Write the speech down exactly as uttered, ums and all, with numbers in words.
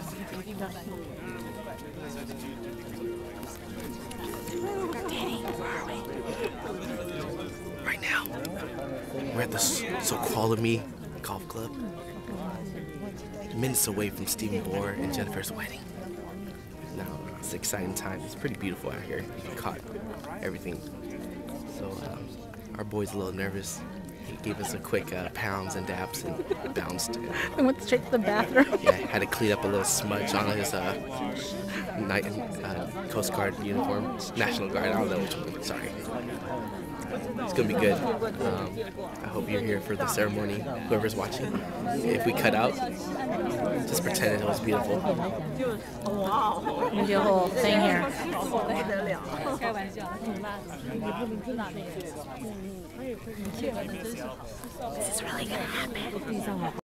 Right now, we're at the Soqualamy Golf Club, minutes away from Stephen Bohr and Jennifer's wedding. Now, it's an exciting time. It's pretty beautiful out here. You caught everything. So, um, our boy's a little nervous. He gave us a quick uh, pounds and dabs and bounced. I went straight to the bathroom. Yeah, had to clean up a little smudge on his uh, night uh, Coast Guard uniform, National Guard. I don't know which one. Sorry. It's gonna be good. Um, I hope you're here for the ceremony. Whoever's watching, if we cut out, just pretend it was beautiful. Wow. Do a whole thing here. This is really gonna happen.